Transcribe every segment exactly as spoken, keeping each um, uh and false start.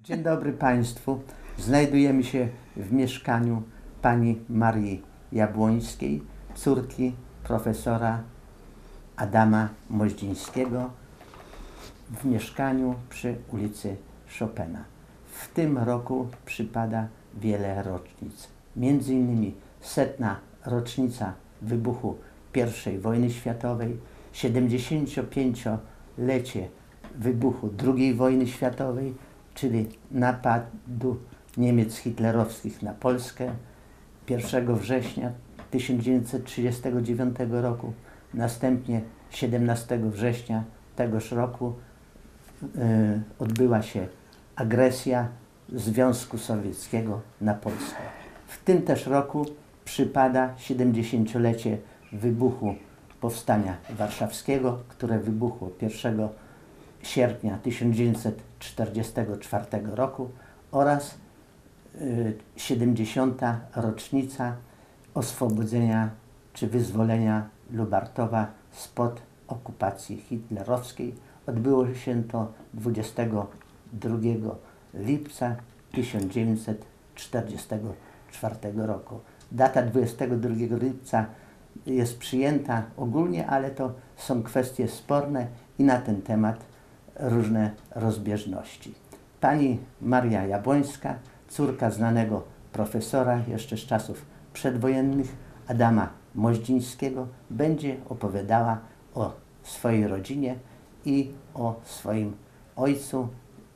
Dzień dobry Państwu. Znajdujemy się w mieszkaniu pani Marii Jabłońskiej, córki profesora Adama Moździńskiego, w mieszkaniu przy ulicy Chopina. W tym roku przypada wiele rocznic. Między innymi setna rocznica wybuchu pierwszej wojny światowej, siedemdziesięciopięciolecie wybuchu drugiej wojny światowej, czyli napadu Niemiec hitlerowskich na Polskę pierwszego września tysiąc dziewięćset trzydziestego dziewiątego roku, następnie siedemnastego września tegoż roku yy, odbyła się agresja Związku Sowieckiego na Polskę. W tym też roku przypada siedemdziesięciolecie wybuchu Powstania Warszawskiego, które wybuchło pierwszego sierpnia tysiąc dziewięćset czterdziestego czwartego roku, oraz y, siedemdziesiąta rocznica oswobodzenia czy wyzwolenia Lubartowa spod okupacji hitlerowskiej. Odbyło się to dwudziestego drugiego lipca tysiąc dziewięćset czterdziestego czwartego roku. Data dwudziestego drugiego lipca jest przyjęta ogólnie, ale to są kwestie sporne i na ten temat różne rozbieżności. Pani Maria Jabłońska, córka znanego profesora jeszcze z czasów przedwojennych Adama Moździńskiego, będzie opowiadała o swojej rodzinie i o swoim ojcu,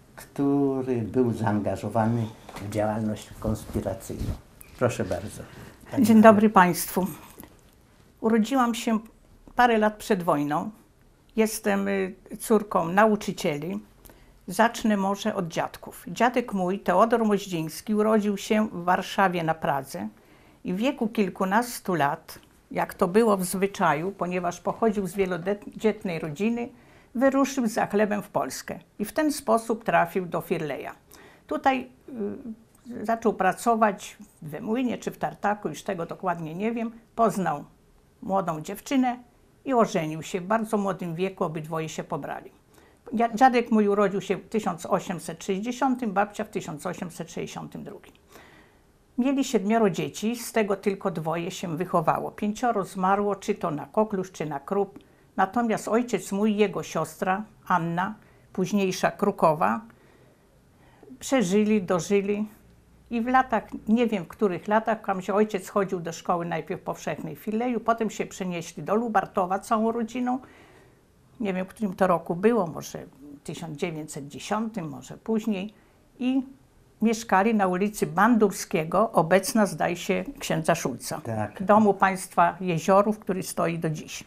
który był zaangażowany w działalność konspiracyjną. Proszę bardzo. Pani Dzień Maria. Dobry Państwu. Urodziłam się parę lat przed wojną. Jestem córką nauczycieli. Zacznę może od dziadków. Dziadek mój, Teodor Moździński, urodził się w Warszawie na Pradze i w wieku kilkunastu lat, jak to było w zwyczaju, ponieważ pochodził z wielodzietnej rodziny, wyruszył za chlebem w Polskę i w ten sposób trafił do Firleja. Tutaj y, zaczął pracować we Młynie czy w Tartaku, już tego dokładnie nie wiem. Poznał młodą dziewczynę i ożenił się. W bardzo młodym wieku obydwoje się pobrali. Dziadek mój urodził się w tysiąc osiemset sześćdziesiątym, babcia w tysiąc osiemset sześćdziesiątym drugim. Mieli siedmioro dzieci, z tego tylko dwoje się wychowało. Pięcioro zmarło, czy to na koklusz, czy na krup. Natomiast ojciec mój i jego siostra Anna, późniejsza Krukowa, przeżyli, dożyli i w latach, nie wiem w których latach, tam się ojciec chodził do szkoły najpierw powszechnej w Firleju, potem się przenieśli do Lubartowa całą rodziną. Nie wiem, w którym to roku było, może w tysiąc dziewięćset dziesiątym, może później. I mieszkali na ulicy Bandurskiego, obecna zdaje się księdza Szulca, tak. Domu Państwa Jeziorów, który stoi do dziś.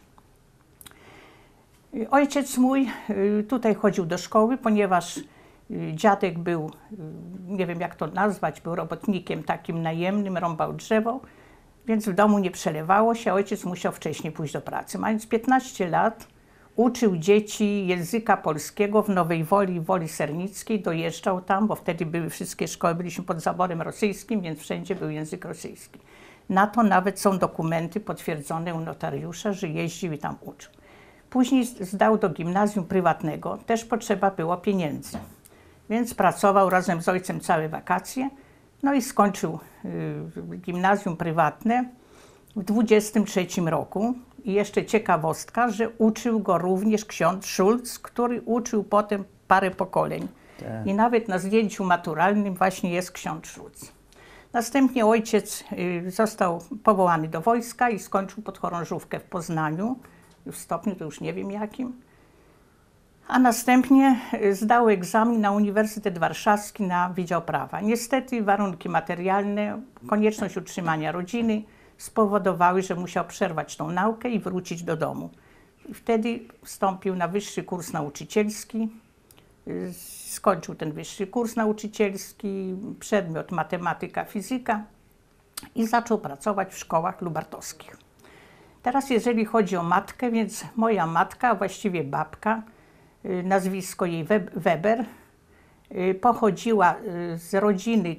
Ojciec mój tutaj chodził do szkoły, ponieważ dziadek był, nie wiem jak to nazwać, był robotnikiem takim najemnym, rąbał drzewo, więc w domu nie przelewało się, ojciec musiał wcześniej pójść do pracy. Mając piętnaście lat, uczył dzieci języka polskiego w Nowej Woli i Woli Sernickiej, dojeżdżał tam, bo wtedy były wszystkie szkoły, byliśmy pod zaborem rosyjskim, więc wszędzie był język rosyjski. Na to nawet są dokumenty potwierdzone u notariusza, że jeździł i tam uczył. Później zdał do gimnazjum prywatnego, też potrzeba było pieniędzy, więc pracował razem z ojcem całe wakacje, no i skończył y, gimnazjum prywatne w dwudziestym trzecim roku. I jeszcze ciekawostka, że uczył go również ksiądz Szulc, który uczył potem parę pokoleń. Tak. I nawet na zdjęciu maturalnym właśnie jest ksiądz Szulc. Następnie ojciec y, został powołany do wojska i skończył podchorążówkę w Poznaniu, w stopniu to już nie wiem jakim. A następnie zdał egzamin na Uniwersytet Warszawski na Wydział Prawa. Niestety warunki materialne, konieczność utrzymania rodziny spowodowały, że musiał przerwać tą naukę i wrócić do domu. I wtedy wstąpił na wyższy kurs nauczycielski, skończył ten wyższy kurs nauczycielski, przedmiot matematyka, fizyka i zaczął pracować w szkołach lubartowskich. Teraz jeżeli chodzi o matkę, więc moja matka, a właściwie babka, nazwisko jej Weber, pochodziła z rodziny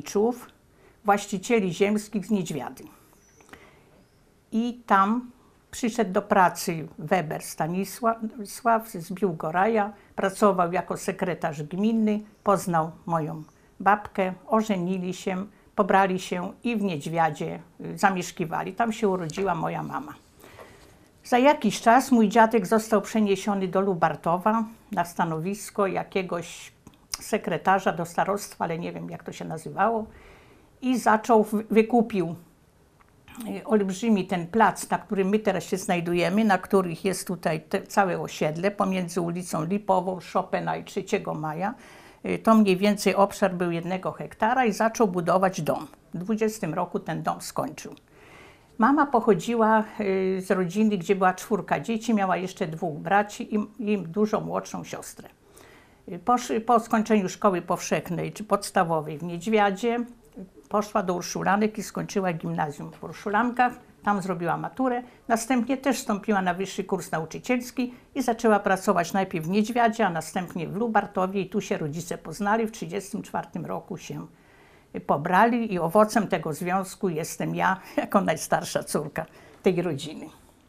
Tyszkiewiczów, właścicieli ziemskich z Niedźwiady. I tam Przyszedł do pracy Weber Stanisław z Biłgoraja, pracował jako sekretarz gminny, poznał moją babkę, ożenili się, pobrali się i w Niedźwiadzie zamieszkiwali. Tam się urodziła moja mama. Za jakiś czas mój dziadek został przeniesiony do Lubartowa na stanowisko jakiegoś sekretarza do starostwa, ale nie wiem jak to się nazywało, i zaczął, wykupił olbrzymi ten plac, na którym my teraz się znajdujemy, na których jest tutaj te, całe osiedle pomiędzy ulicą Lipową, Chopina i trzeciego maja. To mniej więcej obszar był jednego hektara i zaczął budować dom. W dwudziestym roku ten dom skończył. Mama pochodziła z rodziny, gdzie była czwórka dzieci, miała jeszcze dwóch braci i, i dużo młodszą siostrę. Po, po skończeniu szkoły powszechnej czy podstawowej w Niedźwiadzie poszła do Urszulanek i skończyła gimnazjum w Urszulankach. Tam zrobiła maturę. Następnie też wstąpiła na wyższy kurs nauczycielski i zaczęła pracować najpierw w Niedźwiadzie, a następnie w Lubartowie. I tu się rodzice poznali. W tysiąc dziewięćset trzydziestym czwartym roku się pobrali i owocem tego związku jestem ja, jako najstarsza córka tej rodziny.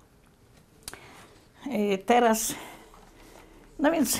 Teraz, no więc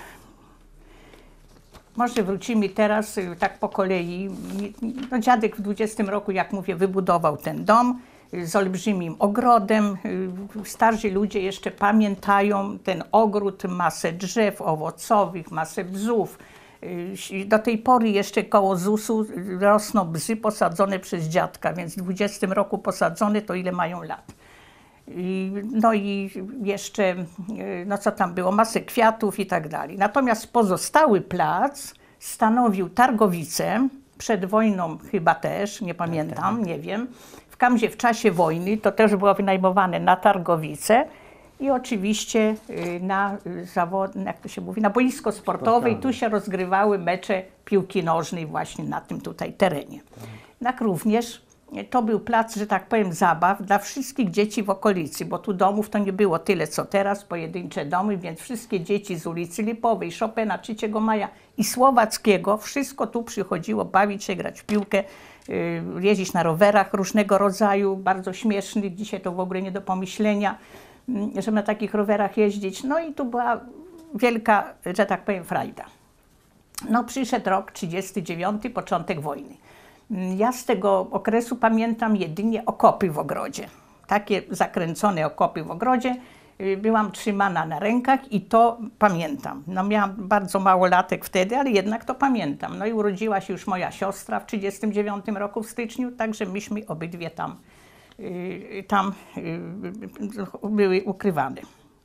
może wrócimy teraz tak po kolei. No, dziadek w dwudziestym roku, jak mówię, wybudował ten dom z olbrzymim ogrodem. Starsi ludzie jeszcze pamiętają ten ogród, masę drzew owocowych, masę bzów. Do tej pory jeszcze koło zusu rosną bzy posadzone przez dziadka, więc w dwudziestym roku posadzone, to ile mają lat. I, no i jeszcze, no co tam było, masę kwiatów i tak dalej. Natomiast pozostały plac stanowił targowicę, przed wojną chyba też, nie pamiętam, nie wiem. W każdym razie w czasie wojny to też było wynajmowane na targowicę i oczywiście na zawod, jak to się mówi, na boisko sportowe i tu się rozgrywały mecze piłki nożnej właśnie na tym tutaj terenie. Tak również to był plac, że tak powiem, zabaw dla wszystkich dzieci w okolicy, bo tu domów to nie było tyle co teraz, pojedyncze domy, więc wszystkie dzieci z ulicy Lipowej, Chopina, trzeciego maja i Słowackiego, wszystko tu przychodziło bawić się, grać w piłkę, yy, jeździć na rowerach różnego rodzaju, bardzo śmiesznych, dzisiaj to w ogóle nie do pomyślenia, yy, żeby na takich rowerach jeździć. No i tu była wielka, że tak powiem, frajda. No przyszedł rok trzydziesty dziewiąty, początek wojny. Ja z tego okresu pamiętam jedynie okopy w ogrodzie. Takie zakręcone okopy w ogrodzie. Byłam trzymana na rękach i to pamiętam. No miałam bardzo mało latek wtedy, ale jednak to pamiętam. No i urodziła się już moja siostra w trzydziestym dziewiątym roku w styczniu, także myśmy obydwie tam, tam były ukrywane.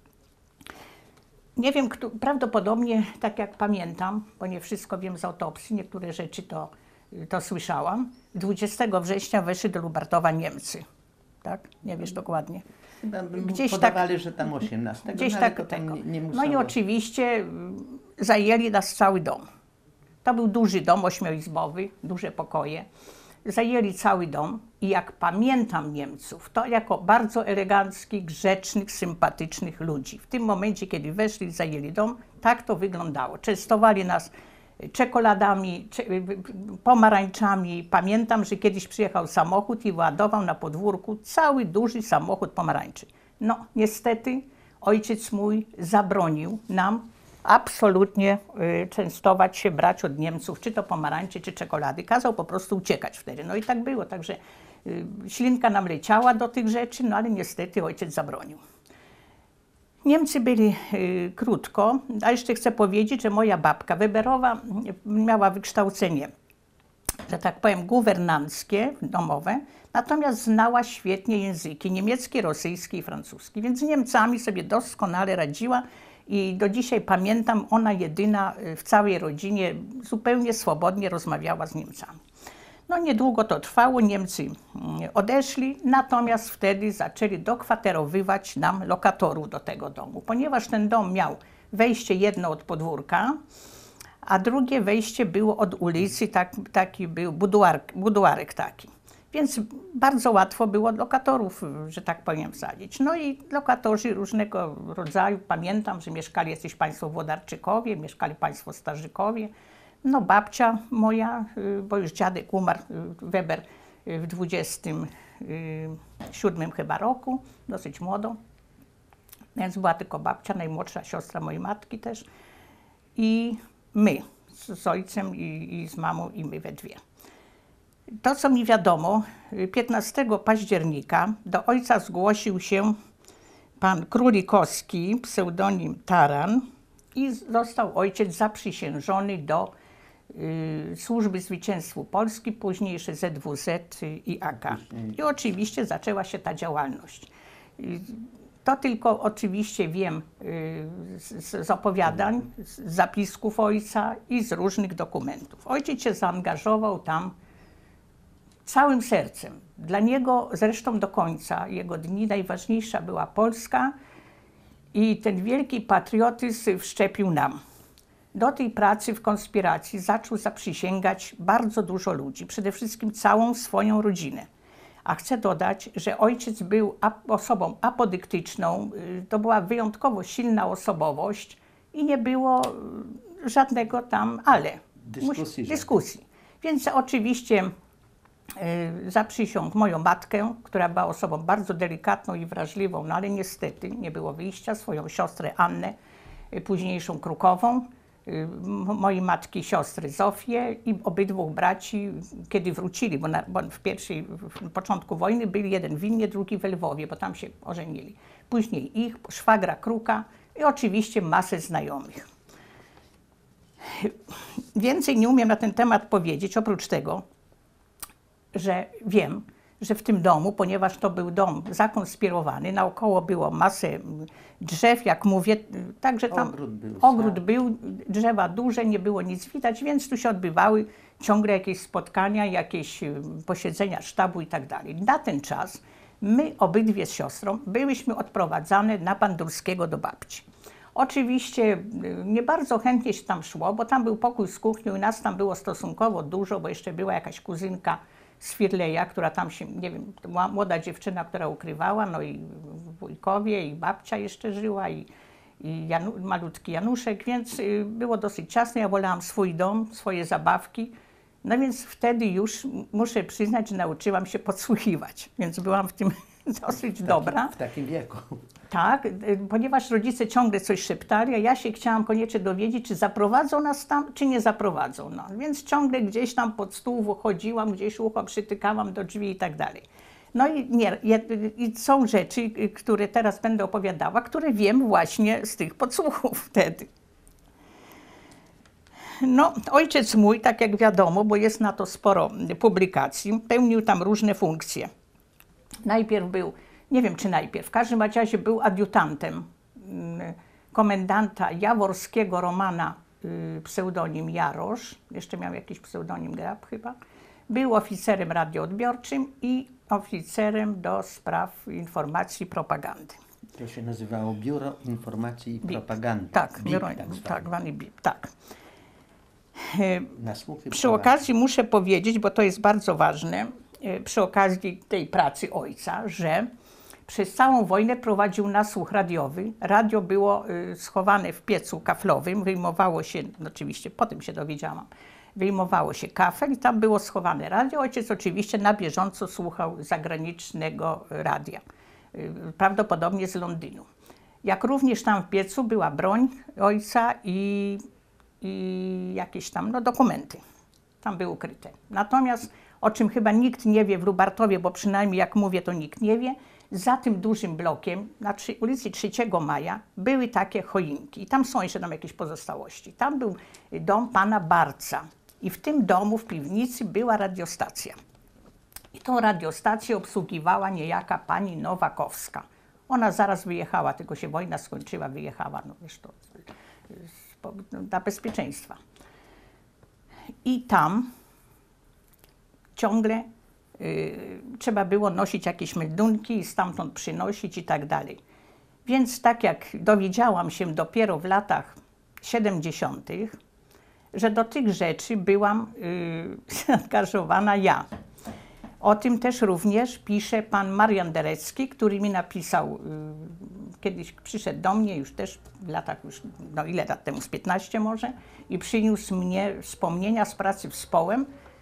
Nie wiem, kto, prawdopodobnie, tak jak pamiętam, bo nie wszystko wiem z autopsji, niektóre rzeczy to to słyszałam. dwudziestego września weszli do Lubartowa Niemcy. Tak? Nie wiesz dokładnie. Chyba gdzieś podawali, tak, że tam osiemnastego, gdzieś no, tak to tam tego. nie, nie No i oczywiście zajęli nas cały dom. To był duży dom ośmioizbowy, duże pokoje. Zajęli cały dom i jak pamiętam Niemców, to jako bardzo eleganckich, grzecznych, sympatycznych ludzi. W tym momencie, kiedy weszli i zajęli dom, tak to wyglądało. Częstowali nas czekoladami, pomarańczami. Pamiętam, że kiedyś przyjechał samochód i ładował na podwórku cały duży samochód pomarańczy. No niestety ojciec mój zabronił nam absolutnie y, częstować się, brać od Niemców, czy to pomarańczy, czy czekolady. Kazał po prostu uciekać wtedy. No i tak było, także y, ślinka nam leciała do tych rzeczy, no ale niestety ojciec zabronił. Niemcy byli y, krótko, a jeszcze chcę powiedzieć, że moja babka Weberowa miała wykształcenie, że tak powiem, guwernanckie, domowe, natomiast znała świetnie języki niemiecki, rosyjski i francuski, więc z Niemcami sobie doskonale radziła i do dzisiaj pamiętam, ona jedyna w całej rodzinie zupełnie swobodnie rozmawiała z Niemcami. No niedługo to trwało, Niemcy odeszli, natomiast wtedy zaczęli dokwaterowywać nam lokatorów do tego domu, ponieważ ten dom miał wejście jedno od podwórka, a drugie wejście było od ulicy, tak, taki był buduar, buduarek taki. Więc bardzo łatwo było lokatorów, że tak powiem, wsadzić. No i lokatorzy różnego rodzaju, pamiętam, że mieszkali jacyś państwo Włodarczykowie, mieszkali państwo Starzykowie. No babcia moja, bo już dziadek umarł, Weber w dwudziestym siódmym chyba roku, dosyć młodo. Więc była tylko babcia, najmłodsza siostra mojej matki też. I my z, z ojcem i, i z mamą i my we dwie. To, co mi wiadomo, piętnastego października do ojca zgłosił się pan Królikowski, pseudonim Taran, i został ojciec zaprzysiężony do y, Służby Zwycięstwu Polski, późniejsze Z W Z i A K. I oczywiście zaczęła się ta działalność. Y, to tylko oczywiście wiem y, z, z opowiadań, z zapisków ojca i z różnych dokumentów. Ojciec się zaangażował tam całym sercem. Dla niego zresztą do końca jego dni najważniejsza była Polska i ten wielki patriotyzm wszczepił nam. Do tej pracy w konspiracji zaczął zaprzysięgać bardzo dużo ludzi, przede wszystkim całą swoją rodzinę. A chcę dodać, że ojciec był osobą apodyktyczną, to była wyjątkowo silna osobowość i nie było żadnego tam ale. Dyskusji. Dyskusji. Więc oczywiście y, zaprzysiągł moją matkę, która była osobą bardzo delikatną i wrażliwą, no ale niestety nie było wyjścia, swoją siostrę Annę, y, późniejszą Krukową, y, mojej matki siostrę Zofię i obydwóch braci, kiedy wrócili, bo, na, bo w pierwszej, w początku wojny byli jeden w Wilnie, drugi w Lwowie, bo tam się ożenili. Później ich, szwagra Kruka i oczywiście masę znajomych. Więcej nie umiem na ten temat powiedzieć, oprócz tego, że wiem, że w tym domu, ponieważ to był dom zakonspirowany, naokoło było masę drzew, jak mówię, także tam ogród był, ogród był, drzewa duże, nie było nic widać, więc tu się odbywały ciągle jakieś spotkania, jakieś posiedzenia sztabu i tak dalej. Na ten czas my obydwie z siostrą byłyśmy odprowadzane na Bandurskiego do babci. Oczywiście nie bardzo chętnie się tam szło, bo tam był pokój z kuchnią i nas tam było stosunkowo dużo, bo jeszcze była jakaś kuzynka z Firleja, która tam się, nie wiem, to była młoda dziewczyna, która ukrywała, no i wujkowie, i babcia jeszcze żyła, i, i Janu, malutki Januszek, więc było dosyć ciasno. Ja wolałam swój dom, swoje zabawki, no więc wtedy już muszę przyznać, że nauczyłam się podsłuchiwać, więc byłam w tym dosyć w dobra. Takim, w takim wieku. Tak, ponieważ rodzice ciągle coś szeptali, a ja się chciałam koniecznie dowiedzieć, czy zaprowadzą nas tam, czy nie zaprowadzą. No, więc ciągle gdzieś tam pod stół chodziłam, gdzieś ucho przytykałam do drzwi i tak dalej. No i, nie, i są rzeczy, które teraz będę opowiadała, które wiem właśnie z tych podsłuchów wtedy. No, ojciec mój, tak jak wiadomo, bo jest na to sporo publikacji, pełnił tam różne funkcje. Najpierw był, nie wiem czy najpierw, w każdym razie był adiutantem komendanta jaworskiego Romana, pseudonim Jarosz, jeszcze miał jakiś pseudonim Grab chyba. Był oficerem radioodbiorczym i oficerem do spraw informacji i propagandy. To się nazywało Biuro Informacji i Propagandy. Tak, B I P, biuro, tak, tak, zwany B I P, tak. Na słuchy Przy okazji muszę powiedzieć, bo to jest bardzo ważne, przy okazji tej pracy ojca, że przez całą wojnę prowadził nasłuch radiowy. Radio było y, schowane w piecu kaflowym, wyjmowało się, oczywiście potem się dowiedziałam, wyjmowało się kafel i tam było schowane radio. Ojciec oczywiście na bieżąco słuchał zagranicznego radia, y, prawdopodobnie z Londynu. Jak również tam w piecu była broń ojca i, i jakieś tam no, dokumenty. Tam były ukryte. Natomiast o czym chyba nikt nie wie w Lubartowie, bo przynajmniej jak mówię, to nikt nie wie, za tym dużym blokiem, na ulicy trzeciego maja, były takie choinki. I tam są jeszcze tam jakieś pozostałości. Tam był dom pana Barca. I w tym domu, w piwnicy, była radiostacja. I tą radiostację obsługiwała niejaka pani Nowakowska. Ona zaraz wyjechała, tylko się wojna skończyła, wyjechała, no wiesz to, dla bezpieczeństwa. I tam ciągle y, trzeba było nosić jakieś meldunki i stamtąd przynosić i tak dalej. Więc tak jak dowiedziałam się dopiero w latach siedemdziesiątych, że do tych rzeczy byłam y, zaangażowana ja. O tym też również pisze pan Marian Derecki, który mi napisał, y, kiedyś przyszedł do mnie, już też w latach, już, no ile lat temu, z piętnaście może, i przyniósł mnie wspomnienia z pracy w Społem,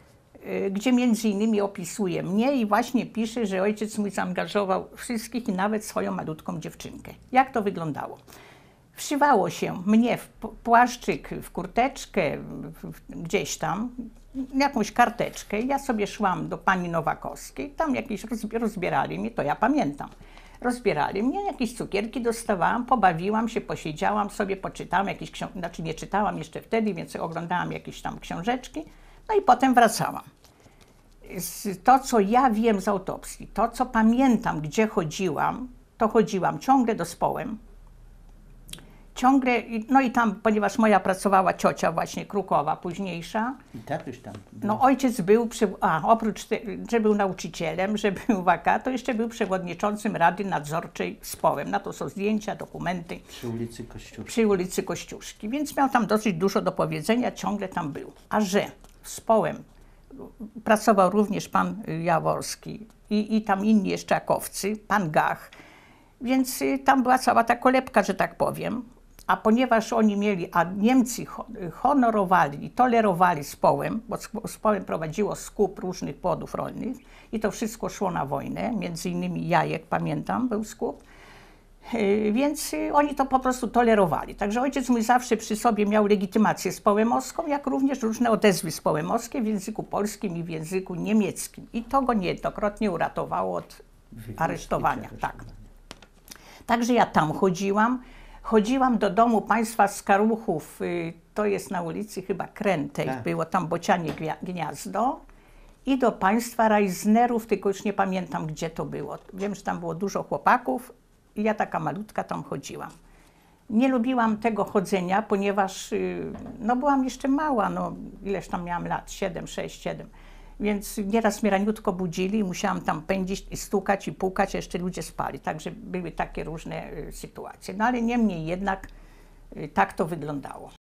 y, gdzie między innymi opisuje mnie i właśnie pisze, że ojciec mój zaangażował wszystkich i nawet swoją malutką dziewczynkę. Jak to wyglądało? Wszywało się mnie w p- płaszczyk, w kurteczkę, w, w, gdzieś tam, jakąś karteczkę. Ja sobie szłam do pani Nowakowskiej, tam jakieś rozbi- rozbierali mnie, to ja pamiętam. Rozbierali mnie, jakieś cukierki dostawałam, pobawiłam się, posiedziałam sobie, poczytałam jakieś książki, znaczy nie czytałam jeszcze wtedy, więc oglądałam jakieś tam książeczki, no i potem wracałam. Z- To, co ja wiem z autopsji, to, co pamiętam, gdzie chodziłam, to chodziłam ciągle do Społem. Ciągle, i- no i tam, ponieważ moja pracowała ciocia właśnie Krukowa, późniejsza, I tatuś tam był. no ojciec był, przy, a oprócz, te, że był nauczycielem, że był waka, to jeszcze był przewodniczącym Rady Nadzorczej z Połem. Na to są zdjęcia, dokumenty Przy ulicy Kościuszki. przy ulicy Kościuszki, więc miał tam dosyć dużo do powiedzenia, ciągle tam był. A że z Połem pracował również pan y, Jaworski i, i tam inni jeszcze akowcy, pan Gach, więc y, tam była cała ta kolebka, że tak powiem. A ponieważ oni mieli, a Niemcy ho- honorowali i tolerowali z Połem, bo z- z Połem prowadziło skup różnych płodów rolnych i to wszystko szło na wojnę, między innymi Jajek, pamiętam, był skup. Yy, Więc y, oni to po prostu tolerowali. Także ojciec mój zawsze przy sobie miał legitymację społemowską, jak również różne odezwy społemowskie w języku polskim i w języku niemieckim. I to go niejednokrotnie uratowało od Wywózki, aresztowania. czy Tak. aresztowania. Także ja tam chodziłam. Chodziłam do domu państwa Skaruchów, y, to jest na ulicy chyba Krętej, Tak. było tam Bocianie Gwia- Gniazdo. I do państwa Reisnerów, tylko już nie pamiętam, gdzie to było. Wiem, że tam było dużo chłopaków i ja taka malutka tam chodziłam. Nie lubiłam tego chodzenia, ponieważ y, no byłam jeszcze mała, no ileż tam miałam lat, siedem, sześć, siedem. Więc nieraz mnie raniutko budzili i musiałam tam pędzić i stukać i pukać, a jeszcze ludzie spali. Także były takie różne y, sytuacje. No ale niemniej jednak y, tak to wyglądało.